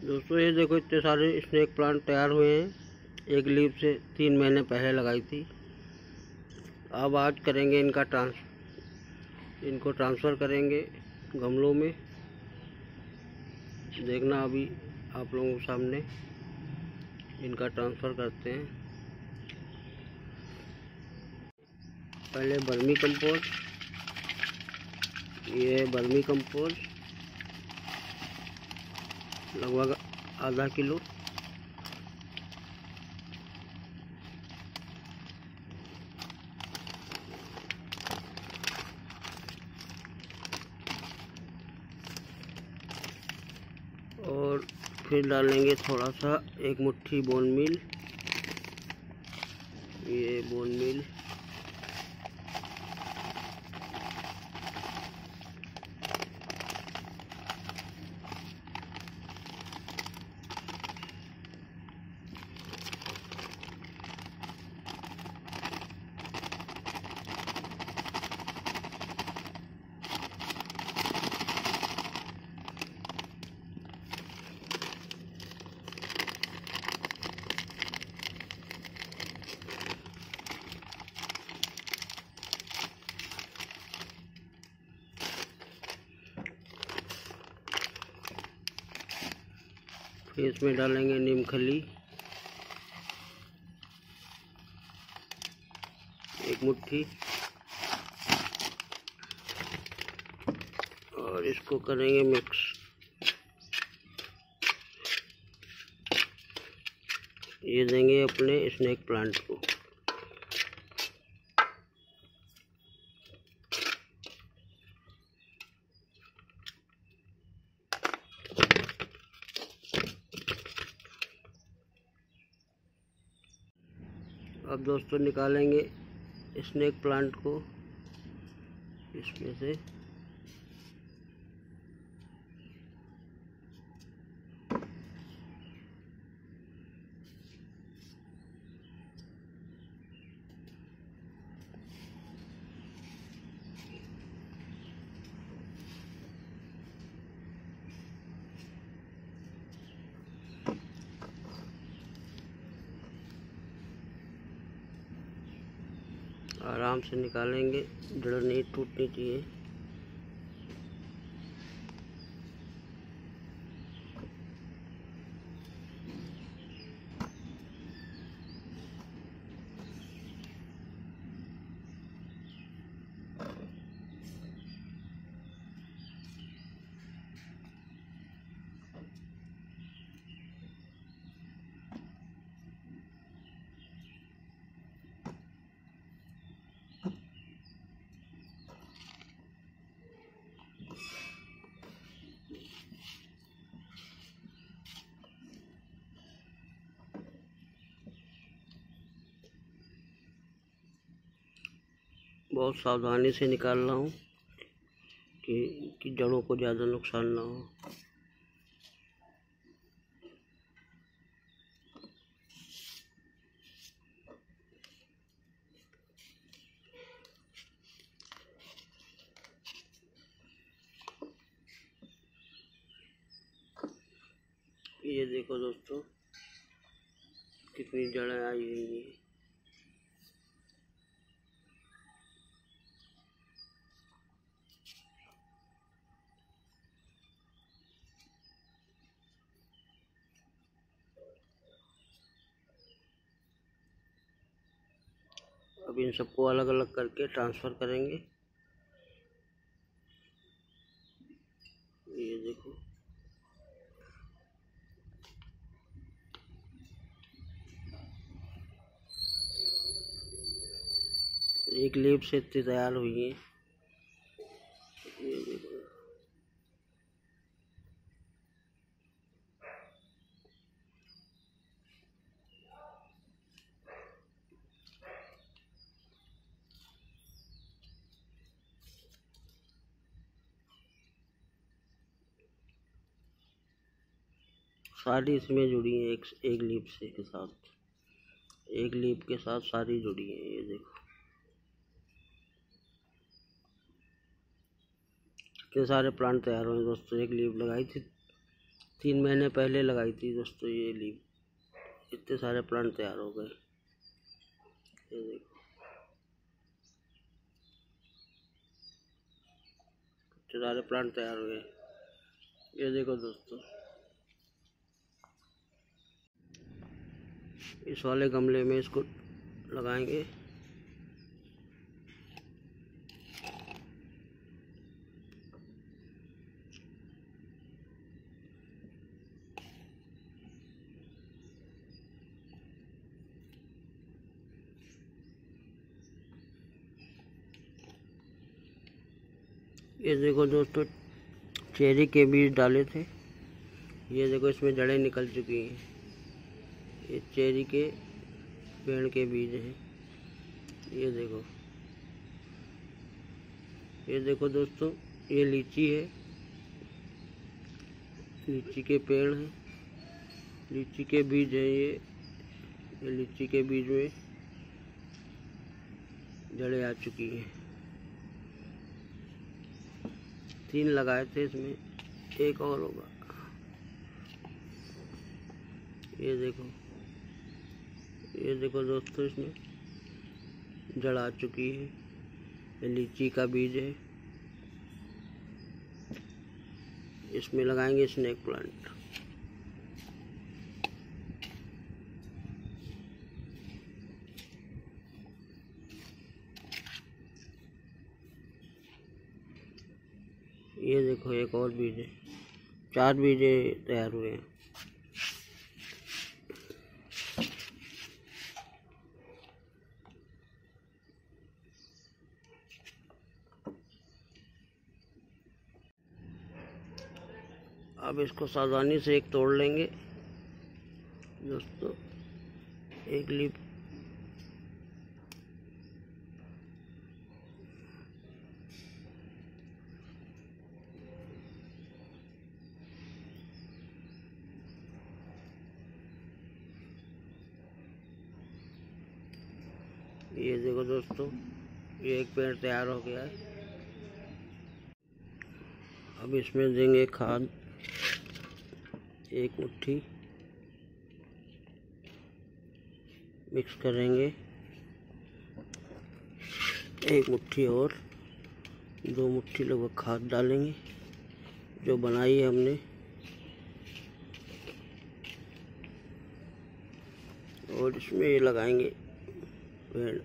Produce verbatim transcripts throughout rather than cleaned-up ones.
दोस्तों ये देखो इतने सारे स्नेक प्लांट तैयार हुए हैं। एक लीफ से तीन महीने पहले लगाई थी। अब आज करेंगे इनका ट्रांस इनको ट्रांसफ़र करेंगे गमलों में। देखना अभी आप लोगों के सामने इनका ट्रांसफ़र करते हैं। पहले वर्मी कंपोस्ट, ये वर्मी कंपोस्ट लगभग आधा किलो, और फिर डालेंगे थोड़ा सा एक मुट्ठी बोन मील। ये बोन मील फिर इसमें डालेंगे नीम खली एक मुट्ठी, और इसको करेंगे मिक्स। ये देंगे अपने स्नेक प्लांट को। अब दोस्तों निकालेंगे स्नेक प्लांट को इसमें से। आराम से निकालेंगे, जड़ नहीं टूटनी चाहिए। बहुत सावधानी से निकाल रहा हूँ कि कि जड़ों को ज़्यादा नुकसान ना हो। ये देखो दोस्तों कितनी जड़ें आई हुई हैं। अब इन सबको अलग अलग करके ट्रांसफ़र करेंगे। ये देखो एक लीफ से इतनी तैयार हुई है। ये देखो सारी इसमें जुड़ी हैं, एक एक लीफ से के साथ, एक लीफ के साथ सारी जुड़ी हैं। ये देखो कितने सारे प्लांट तैयार हुए दोस्तों। एक लीफ लगाई थी तीन महीने पहले लगाई थी दोस्तों ये लीव। इतने सारे प्लांट तैयार हो गए, ये देखो इतने सारे प्लांट तैयार हो गए। ये देखो दोस्तों, इस वाले गमले में इसको लगाएंगे। ये देखो दोस्तों, चेरी के बीज डाले थे। ये देखो इसमें जड़ें निकल चुकी हैं। ये चेरी के पेड़ के बीज हैं। ये देखो, ये देखो दोस्तों, ये लीची है, लीची के पेड़ हैं, लीची के बीज हैं। ये ये लीची के बीज में जड़ें आ चुकी हैं। तीन लगाए थे, इसमें एक और होगा। ये देखो, ये देखो दोस्तों, इसमें जड़ आ चुकी है। ये लीची का बीज है, इसमें लगाएंगे स्नेक प्लांट। ये देखो एक और बीज है, चार बीज तैयार हुए हैं। अब इसको सावधानी से एक तोड़ लेंगे दोस्तों, एक लीफ। ये देखो दोस्तों, ये एक पेड़ तैयार हो गया है। अब इसमें देंगे खाद, एक मुट्ठी मिक्स करेंगे, एक मुट्ठी और दो मुट्ठी लगभग खाद डालेंगे जो बनाई है हमने। और इसमें ये लगाएंगे पेड़।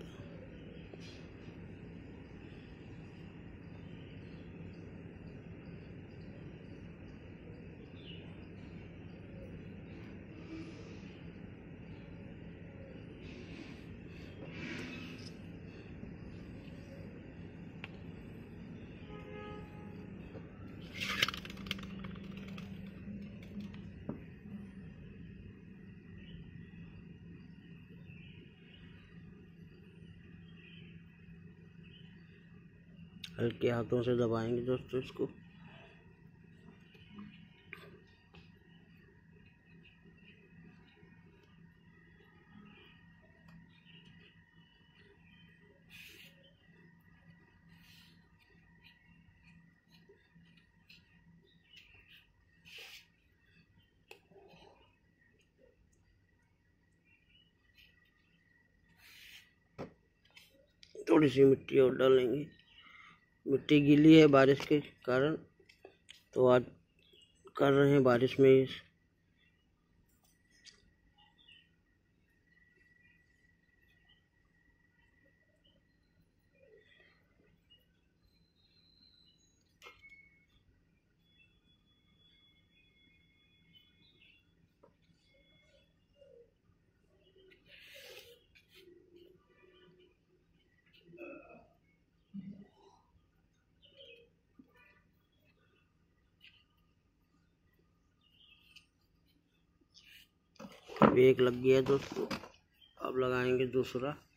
हल्के हाथों से दबाएंगे दोस्तों इसको। थोड़ी सी मिट्टी और डालेंगे, मिट्टी गीली है बारिश के कारण, तो आज कर रहे हैं बारिश में ही। एक लग गया दोस्तों, अब लगाएंगे दूसरा।